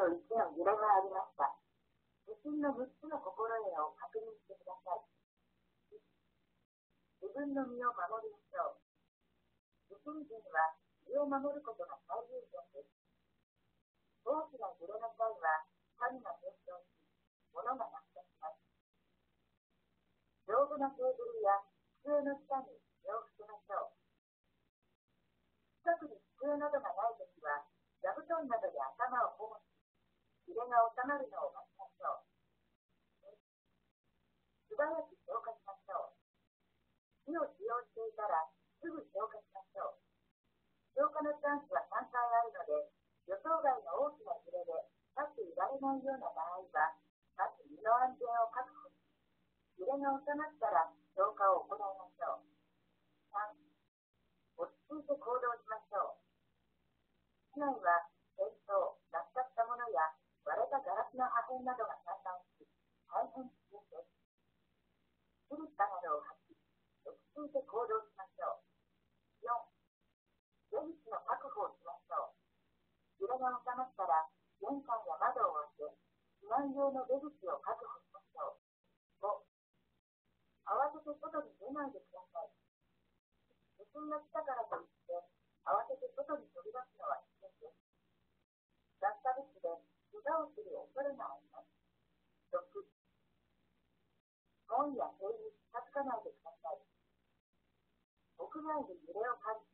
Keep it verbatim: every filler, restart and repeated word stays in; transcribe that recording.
のいちの揺れがありました。地震のむっつの心得を確認してください。自分の身を守りましょう。地震時には身を守ることが最優先です。大きな揺れの際は、家具が転倒し、物が落下します。丈夫なテーブルや机の下に身を伏せましょう。近くに机などがないときは、座布団などで頭を保護し、揺れが収まるのを待ちましょう。素早く消火しましょう。火を使用していたら、すぐ消火しましょう。消火のチャンスはさんかいあるので、予想外の大きな揺れで立っていられないような場合は、まず身の安全を確保し、揺れが収まったら消火を行いましょう。さん. 落ち着いて行動しましょう。市内は転倒、落下したものや割れたガラスの破片などが散乱し、大変危険です。スリッパなどを履き、落ち着いて行動しましょう。よん. 出口の確保をしましょう。揺れが収まったら、玄関や窓を開け、避難用の出口を確保しましょう。ご. 慌てて外に出ないでください。地震が来たからといって、慌てて外に飛び出すのは危険です。落下物で怪我をする恐れがあります。ろく. 門や塀に近づかないでください。屋外で揺れを感じ